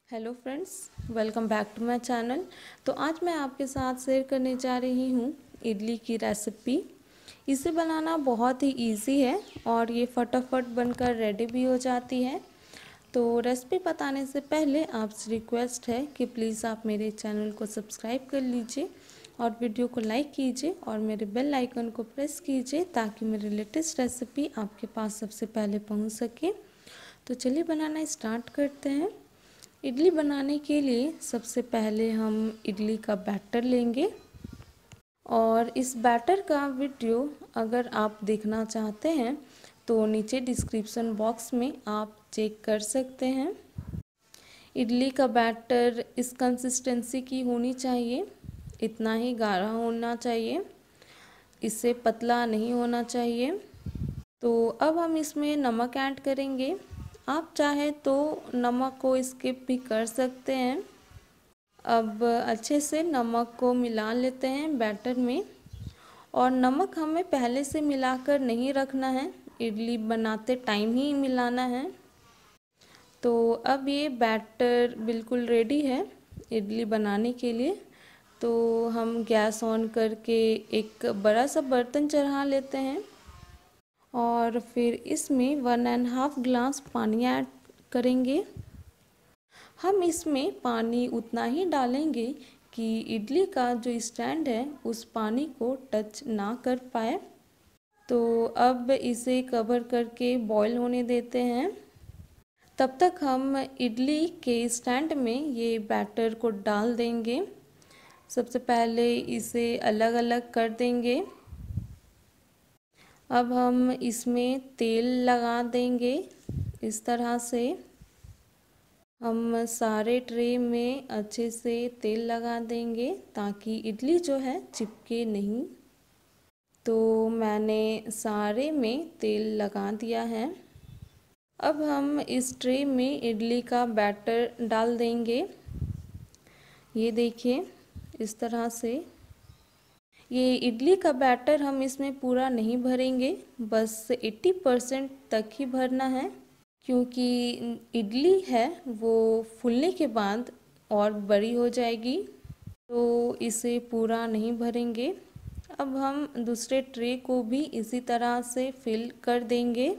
Hello friends, welcome back to my channel. तो आज मैं आपके साथ शेयर करने जा रही हूँ इडली की रेसिपी। इसे बनाना बहुत ही इजी है और ये फटाफट बनकर रेडी भी हो जाती है। तो रेसिपी बताने से पहले आपसे रिक्वेस्ट है कि प्लीज़ आप मेरे चैनल को सब्सक्राइब कर लीजिए और वीडियो को लाइक कीजिए और मेरे बेल आइकन को प्रेस कीजिए ताकि मेरी लेटेस्ट रेसिपी आपके पास सबसे पहले पहुँच सके। तो चलिए बनाना स्टार्ट करते हैं। इडली बनाने के लिए सबसे पहले हम इडली का बैटर लेंगे और इस बैटर का वीडियो अगर आप देखना चाहते हैं तो नीचे डिस्क्रिप्शन बॉक्स में आप चेक कर सकते हैं। इडली का बैटर इस कंसिस्टेंसी की होनी चाहिए, इतना ही गाढ़ा होना चाहिए, इससे पतला नहीं होना चाहिए। तो अब हम इसमें नमक ऐड करेंगे। आप चाहे तो नमक को स्किप भी कर सकते हैं। अब अच्छे से नमक को मिला लेते हैं बैटर में, और नमक हमें पहले से मिलाकर नहीं रखना है, इडली बनाते टाइम ही मिलाना है। तो अब ये बैटर बिल्कुल रेडी है इडली बनाने के लिए। तो हम गैस ऑन करके एक बड़ा सा बर्तन चढ़ा लेते हैं और फिर इसमें 1.5 ग्लास पानी ऐड करेंगे। हम इसमें पानी उतना ही डालेंगे कि इडली का जो स्टैंड है उस पानी को टच ना कर पाए। तो अब इसे कवर करके बॉईल होने देते हैं। तब तक हम इडली के स्टैंड में ये बैटर को डाल देंगे। सबसे पहले इसे अलग अलग कर देंगे। अब हम इसमें तेल लगा देंगे। इस तरह से हम सारे ट्रे में अच्छे से तेल लगा देंगे ताकि इडली जो है चिपके नहीं। तो मैंने सारे में तेल लगा दिया है। अब हम इस ट्रे में इडली का बैटर डाल देंगे। ये देखिए, इस तरह से। ये इडली का बैटर हम इसमें पूरा नहीं भरेंगे, बस 80% तक ही भरना है, क्योंकि इडली है वो फूलने के बाद और बड़ी हो जाएगी, तो इसे पूरा नहीं भरेंगे। अब हम दूसरे ट्रे को भी इसी तरह से फिल कर देंगे।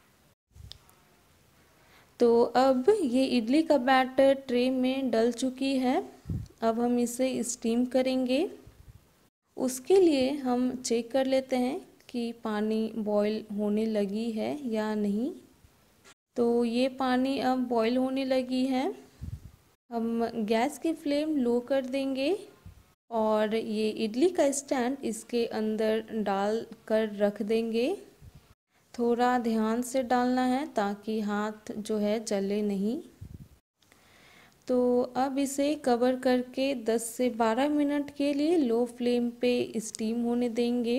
तो अब ये इडली का बैटर ट्रे में डल चुकी है। अब हम इसे स्टीम करेंगे। उसके लिए हम चेक कर लेते हैं कि पानी बॉईल होने लगी है या नहीं। तो ये पानी अब बॉईल होने लगी है। हम गैस की फ्लेम लो कर देंगे और ये इडली का स्टैंड इसके अंदर डाल कर रख देंगे। थोड़ा ध्यान से डालना है ताकि हाथ जो है जले नहीं। तो अब इसे कवर करके 10 से 12 मिनट के लिए लो फ्लेम पे स्टीम होने देंगे।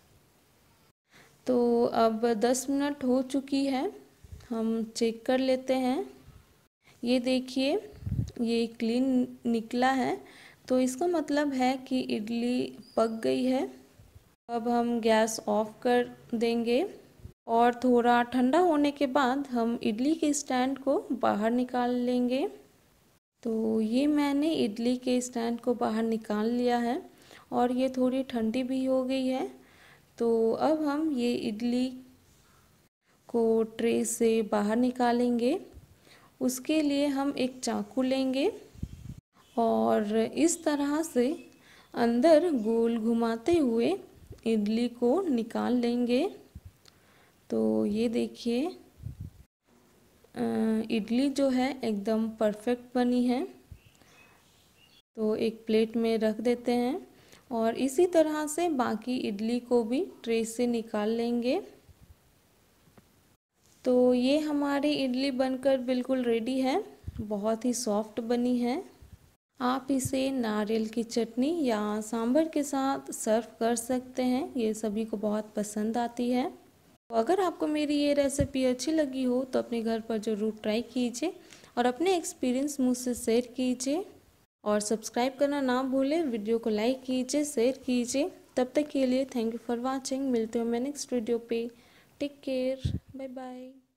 तो अब 10 मिनट हो चुकी है, हम चेक कर लेते हैं। ये देखिए, ये क्लीन निकला है, तो इसका मतलब है कि इडली पक गई है। अब हम गैस ऑफ कर देंगे और थोड़ा ठंडा होने के बाद हम इडली के स्टैंड को बाहर निकाल लेंगे। तो ये मैंने इडली के स्टैंड को बाहर निकाल लिया है और ये थोड़ी ठंडी भी हो गई है। तो अब हम ये इडली को ट्रे से बाहर निकालेंगे। उसके लिए हम एक चाकू लेंगे और इस तरह से अंदर गोल घुमाते हुए इडली को निकाल लेंगे। तो ये देखिए, इडली जो है एकदम परफेक्ट बनी है। तो एक प्लेट में रख देते हैं और इसी तरह से बाकी इडली को भी ट्रे से निकाल लेंगे। तो ये हमारी इडली बनकर बिल्कुल रेडी है, बहुत ही सॉफ्ट बनी है। आप इसे नारियल की चटनी या सांभर के साथ सर्व कर सकते हैं, ये सभी को बहुत पसंद आती है। तो अगर आपको मेरी ये रेसिपी अच्छी लगी हो तो अपने घर पर ज़रूर ट्राई कीजिए और अपने एक्सपीरियंस मुझसे शेयर कीजिए और सब्सक्राइब करना ना भूलें। वीडियो को लाइक कीजिए, शेयर कीजिए। तब तक के लिए थैंक यू फॉर वॉचिंग। मिलते हैं मैं नेक्स्ट वीडियो पे। Take care, bye bye.